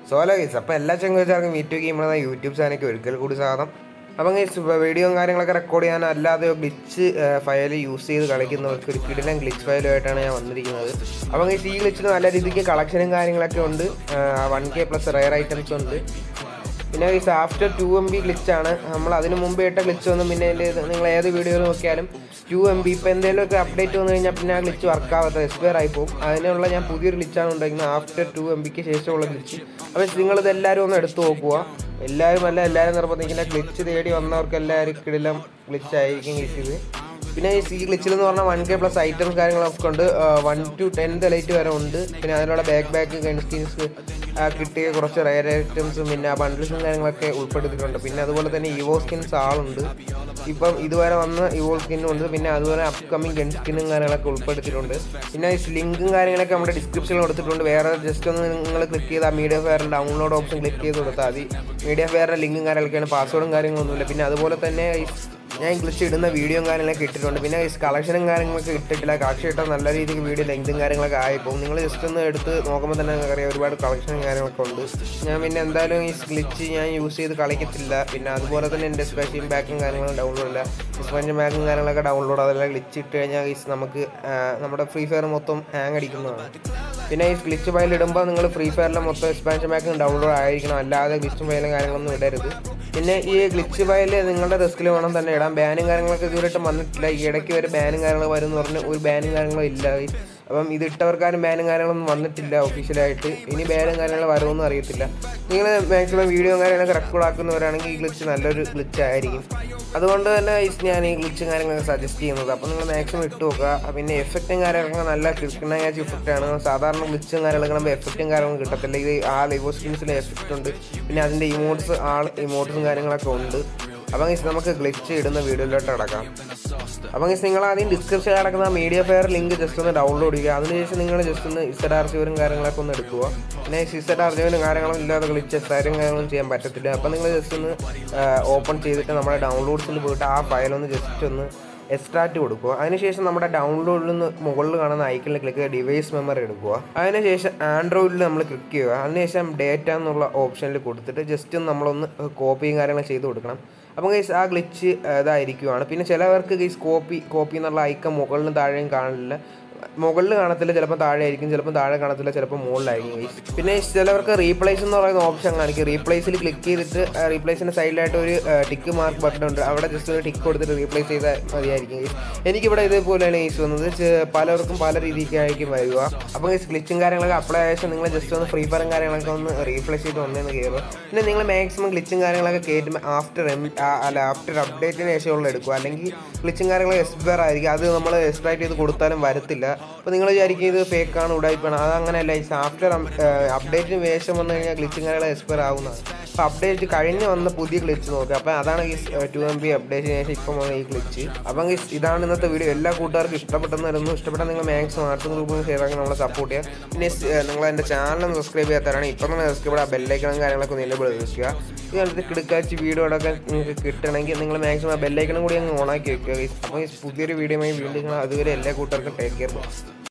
Solo guys. അപ്പോൾ എല്ലാ ചങ്ങാതിമാർക്കും meet game YouTube ചാനലിലേക്ക് ഒരിക്കൽ കൂടി സ്വാഗതം. അപ്പം ഗൈസ് വീഡിയോയും കാര്യങ്ങളൊക്കെ റെക്കോർഡ് ചെയ്യാൻ അല്ലാതെ ഗ്ലിച്ച് ഫയൽ യൂസ് ചെയ്ത് കളിക്കുന്നവർക്ക് ഒരു കിടിലൻ ഗ്ലിച്ച് ഫയലുമായിട്ടാണ് ഞാൻ വന്നിരിക്കുന്നത്. അപ്പം ഗൈസ് ഈ ഗ്ലിച്ചിന് നല്ല രീതിക്ക് കളക്ഷനും കാര്യങ്ങളൊക്കെ ഉണ്ട്. 1K പ്ലസ് റെയർ ഐറ്റംസ് ഉണ്ട്. പിന്നെ ഗൈസ് ആഫ്റ്റർ 2 MB ഗ്ലിച്ചാണ്. നമ്മൾ അതിന് മുമ്പ് ഇട്ട ഗ്ലിച്ച് ഒന്നും പിന്നെ നിങ്ങൾ ഏത് വീഡിയോയിൽ നോക്കിയാലും 2 MB ഇപ്പോൾ എന്തെങ്കിലുമൊക്കെ അപ്ഡേറ്റ് വന്നു കഴിഞ്ഞാൽ പിന്നെ ആ ഗ്ലിച്ച് വർക്കാവാത്ത എക്സ്പയർ ആയിപ്പോവും. അതിനുള്ള ഞാൻ പുതിയൊരു ഗ്ലിച്ചാണ് ഉണ്ടായിരുന്നത് ആഫ്റ്റർ 2 MBക്ക് ശേഷമുള്ള ഗ്ലിച്ച്. അപ്പോൾ നിങ്ങളിതെല്ലാവരും ഒന്ന് എടുത്ത് നോക്കുക. എല്ലാവരും നിർബന്ധിക്കുന്ന ഗ്ലിച്ച് തേടി വന്നവർക്ക് എല്ലാവരും കിടിലം ഗ്ലിച്ചായിരിക്കും ഗൈസ് ഇത്. പിന്നെ ഈ ഗ്ലിച്ചിൽ എന്ന് പറഞ്ഞാൽ 1K പ്ലസ് ഐറ്റംസ് കാര്യങ്ങളൊക്കെ ഉണ്ട്. 1 to 10 ലൈറ്റ് വരെ ഉണ്ട്. പിന്നെ അതിനുള്ള ബാക്ക് ഗൺ സ്കിൻസ് കിട്ടിയ കുറച്ച് റയർ ഐറ്റംസും പിന്നെ ബണ്ടിൽസും കാര്യങ്ങളൊക്കെ ഉൾപ്പെടുത്തിയിട്ടുണ്ട്. പിന്നെ അതുപോലെ തന്നെ ഇവോ സ്കിൻസ് ആളുണ്ട്. ഇപ്പം ഇതുവരെ വന്ന ഇവോ സ്കിന്നും ഉണ്ട്. പിന്നെ അതുപോലെ അപ്കമ്മിങ് ഗൺ സ്കിന്നും കാര്യങ്ങളൊക്കെ ഉൾപ്പെടുത്തിയിട്ടുണ്ട്. പിന്നെ ഈ ലിങ്കും കാര്യങ്ങളൊക്കെ നമ്മുടെ ഡിസ്ക്രിപ്ഷനിൽ കൊടുത്തിട്ടുണ്ട്. വേറെ ജസ്റ്റ് ഒന്ന് നിങ്ങൾ ക്ലിക്ക് ചെയ്താൽ മീഡിയ ഫെയറിൻ്റെ ഡൗൺലോഡ് ഓപ്ഷൻ ക്ലിക്ക് ചെയ്ത് കൊടുത്താൽ മതി. മീഡിയ ഫെയറിൻ്റെ ലിങ്കും കാര്യങ്ങളൊക്കെയാണ്, പാസ്വേഡും കാര്യങ്ങളൊന്നുമില്ല. പിന്നെ അതുപോലെ തന്നെ ഞാൻ ഗ്ലിച്ച് ഇടുന്ന വീഡിയോയും കാര്യങ്ങളൊക്കെ ഇട്ടിട്ടുണ്ട്. പിന്നെ കളക്ഷനും കാര്യങ്ങളൊക്കെ ഇട്ടിട്ടില്ല. കാക്ഷി ഇട്ടാൽ നല്ല രീതിക്ക് വീഡിയോ ലെങ്തും കാര്യങ്ങളൊക്കെ ആയിപ്പോൾ നിങ്ങൾ ജസ്റ്റ് ഒന്ന് എടുത്ത് നോക്കുമ്പോൾ തന്നെ അറിയാം ഒരുപാട് കളക്ഷനും കാര്യങ്ങളൊക്കെ ഉണ്ട്. ഞാൻ പിന്നെ എന്തായാലും ഈ ഗ്ലിച്ച് ഞാൻ യൂസ് ചെയ്ത് കളിക്കത്തില്ല. പിന്നെ അതുപോലെ തന്നെ എൻ്റെ സ്പെഷ്യൽ ബാക്കും കാര്യങ്ങളും ഡൗൺലോഡ് ഇല്ല. എക്സ്പാൻഷൻ ബാക്കും കാര്യങ്ങളൊക്കെ ഡൗൺലോഡ് അതെല്ലാം ഗ്ലിച്ച് ഇട്ട് കഴിഞ്ഞാൽ നമുക്ക് നമ്മുടെ ഫ്രീ ഫയർ മൊത്തം ഹാങ് അടിക്കുന്നതാണ്. പിന്നെ ഈ ഗ്ലിച്ച് ഫയൽ ഇടുമ്പോൾ നിങ്ങൾ ഫ്രീ ഫയറിലെ മൊത്തം എക്സ്പാൻഷൻ ബാക്കും ഡൗൺലോഡ് ആയിരിക്കണം, അല്ലാതെ ഗ്ലിച്ച് ഫയലും കാര്യങ്ങളൊന്നും ഇടരുത്. പിന്നെ ഈ ഗ്ലിച്ച് ഫയൽ നിങ്ങളുടെ റിസ്കിൽ വേണം തന്നെ ഇടാം. ബാനും കാര്യങ്ങളൊക്കെ ഇതുവരെയായിട്ടും വന്നിട്ടില്ല. ഈ ഇടയ്ക്ക് ഒരു ബാനും കാര്യങ്ങൾ വരും എന്ന് പറഞ്ഞ് ഒരു ബാനും കാര്യങ്ങളും ഇല്ല. അപ്പം ഇത് ഇട്ടവർക്കാരും ബാനും കാര്യങ്ങളൊന്നും വന്നിട്ടില്ല ഒഫീഷ്യലായിട്ട്. ഇനി ബാനും കാര്യങ്ങൾ വരുമെന്നും അറിയത്തില്ല. നിങ്ങൾ മാക്സിമം വീഡിയോ കാര്യങ്ങളൊക്കെ റെക്കോർഡ് ആക്കുന്നവരാണെങ്കിൽ ഈ ഗ്ലിച്ച് നല്ലൊരു ഗ്ലിച്ച് ആയിരിക്കും. അതുകൊണ്ട് തന്നെ ഞാൻ ഈ ഗ്ലിച്ചും കാര്യങ്ങളൊക്കെ സജസ്റ്റ് ചെയ്യുന്നത്. അപ്പോൾ നിങ്ങൾ മാക്സിമം ഇട്ട് നോക്കുക. പിന്നെ എഫക്റ്റും കാര്യങ്ങളൊക്കെ നല്ല കിട്ടുന്ന എഫക്റ്റാണ്. സാധാരണ ഗ്ലിച്ചും കാര്യങ്ങളൊക്കെ എഫക്റ്റും കാര്യങ്ങളും കിട്ടത്തില്ല. ഇത് ഇവോ സ്കിൻസിലെ എഫക്റ്റ് ഉണ്ട്. പിന്നെ അതിൻ്റെ ഇമോട്ട്സും കാര്യങ്ങളൊക്കെ ഉണ്ട്. അപ്പം നമുക്ക് ഗ്ലിച്ച് ഇടുന്ന വീഡിയോയിലോട്ട് കിടക്കാം. അപ്പം നിങ്ങൾ ആദ്യം ഡിസ്ക്രിപ്ഷനിൽ കിടക്കുന്ന മീഡിയ ഫെയർ ലിങ്ക് ജസ്റ്റ് ഒന്ന് ഡൗൺലോഡ് ചെയ്യുക. അതിനുശേഷം നിങ്ങൾ ജസ്റ്റ് ഒന്ന് ZR7 കാര്യങ്ങളൊക്കെ ഒന്ന് എടുക്കുക. പിന്നെ ZR7 കാര്യങ്ങളും ഇല്ലാതെ ഗ്ലിച്ച് കാര്യങ്ങളും ചെയ്യാൻ പറ്റത്തില്ല. അപ്പം നിങ്ങൾ ജസ്റ്റ് ഒന്ന് ഓപ്പൺ ചെയ്തിട്ട് നമ്മുടെ ഡൗൺലോഡ്സിൽ പോയിട്ട് ആ ഫയലൊന്ന് ജസ്റ്റ് ഒന്ന് എക്സ്ട്രാക്റ്റ് കൊടുക്കുക. അതിനുശേഷം നമ്മുടെ ഡൗൺലോഡിൽ നിന്ന് മുകളിൽ കാണുന്ന ഐക്കണിൽ ക്ലിക്ക് ചെയ്യുക, ഡിവൈസ് മെമ്മറി എടുക്കുക. അതിനുശേഷം ആൻഡ്രോയിഡിൽ നമ്മൾ ക്ലിക്ക് ചെയ്യുക. അതിനുശേഷം ഡേറ്റ എന്നുള്ള ഓപ്ഷനിൽ കൊടുത്തിട്ട് ജസ്റ്റ് നമ്മളൊന്ന് കോപ്പിയും കാര്യങ്ങളും ചെയ്ത് കൊടുക്കണം. അപ്പം ഗൈസ് ആ ഗ്ലിച്ച് ഇതായിരിക്കുവാണ്. പിന്നെ ചിലവർക്ക് ഗൈസ് കോപ്പി എന്നുള്ള ഐക്കൺ മുകളിലും താഴെയും കാണില്ല. മുകളിൽ കാണത്തില്ല, ചിലപ്പോൾ താഴെ ആയിരിക്കും, ചിലപ്പോൾ താഴെ കാണത്തില്ല, ചിലപ്പോൾ മുകളിലായിരിക്കും ഗൈസ്. പിന്നെ ചിലവർക്ക് റീപ്ലേസ് എന്ന് പറയുന്ന ഓപ്ഷൻ കാണിക്കും. റീപ്ലേസിൽ ക്ലിക്ക് ചെയ്തിട്ട് റീപ്ലേസിൻ്റെ സൈഡിലായിട്ട് ഒരു ടിക്ക് മാർക്ക് ബട്ടൺ ഉണ്ട്. അവിടെ ജസ്റ്റ് ഒരു ടിക്ക് കൊടുത്തിട്ട് റീപ്ലേസ് ചെയ്താൽ മതിയായിരിക്കും ഗൈസ്. എനിക്കിവിടെ ഇതേപോലെയാണ് ഗൈസ് വന്നത്. പലർക്കും പല രീതിക്കായിരിക്കും വരിക. അപ്പോൾ ഗൈസ് ഗ്ലിച്ചും കാര്യങ്ങളൊക്കെ അപ്ലൈ ആയ ശേഷം നിങ്ങൾ ജസ്റ്റ് ഒന്ന് ഫ്രീ ഫയറും കാര്യങ്ങളൊക്കെ ഒന്ന് റീപ്ലേസ് ചെയ്ത് ഒന്നേന്ന് കയറുക. പിന്നെ നിങ്ങൾ മാക്സിമം ഗ്ലിച്ചും കാര്യങ്ങളൊക്കെ കയറ്റുമ്പോൾ ആഫ്റ്റർ അപ്ഡേറ്റിന് ശേഷമുള്ള എടുക്കുക. അല്ലെങ്കിൽ ഗ്ലിച്ചും കാര്യങ്ങളൊക്കെ എക്സ്പയർ ആയിരിക്കും. അത് നമ്മൾ എക്സ്ട്രാക്ട് ചെയ്ത് കൊടുത്താലും വരത്തില്ല. അപ്പോൾ നിങ്ങൾ വിചാരിക്കും ഇത് ഫേക്കാണ്, ഉടായിപ്പാണ്. അതങ്ങനെയല്ല. ആഫ്റ്റർ അപ്ഡേറ്റിന് ശേഷം വന്നു കഴിഞ്ഞാൽ ഗ്ലിച്ചും കാര്യങ്ങൾ എക്സ്പയർ ആവുന്നതാണ്. അപ്പോൾ അപ്ഡേറ്റ് കഴിഞ്ഞ് വന്ന പുതിയ ഗ്ലിച്ച് നോക്കുക. അപ്പോൾ അതാണ് ഈ 2 MB അപ്ഡേറ്റിന് ശേഷം ഇപ്പം വന്ന ഈ ഗ്ലിച്ച്. അപ്പം ഇതാണ് ഇന്നത്തെ വീഡിയോ. എല്ലാ കൂട്ടുകാർക്കും ഇഷ്ടപ്പെട്ടെന്ന് വരുന്നു. ഇഷ്ടപ്പെട്ടാൽ നിങ്ങൾ മാക്സിമം വാട്സപ്പ് ഗ്രൂപ്പിൽ ഷെയർ ആക്കി നമ്മളെ സപ്പോർട്ട് ചെയ്യുക. പിന്നെ നിങ്ങൾ എൻ്റെ ചാനൽ സബ്സ്ക്രൈബ് ചെയ്യാത്തവരാണ് ഇപ്പം തന്നെ സബ്സ്ക്രൈബ് ചെയ്യുക. ബെല്ലൈക്കണം കാര്യങ്ങളൊക്കെ ഒന്ന് എനേബിൾ വെക്കുക. ഇങ്ങനത്തെ കിടക്കാച്ച് വീഡിയോകളൊക്കെ നിങ്ങൾക്ക് കിട്ടണമെങ്കിൽ നിങ്ങൾ മാക്സിമം ബെല്ലൈക്കണം കൂടി അങ്ങ് ഓണാക്കി വെക്കുക. അപ്പോൾ പുതിയൊരു വീഡിയോയുമായി വീണ്ടും അതുവരെ എല്ലാ കൂട്ടുകാർക്കും ടേക്ക് കെയർ.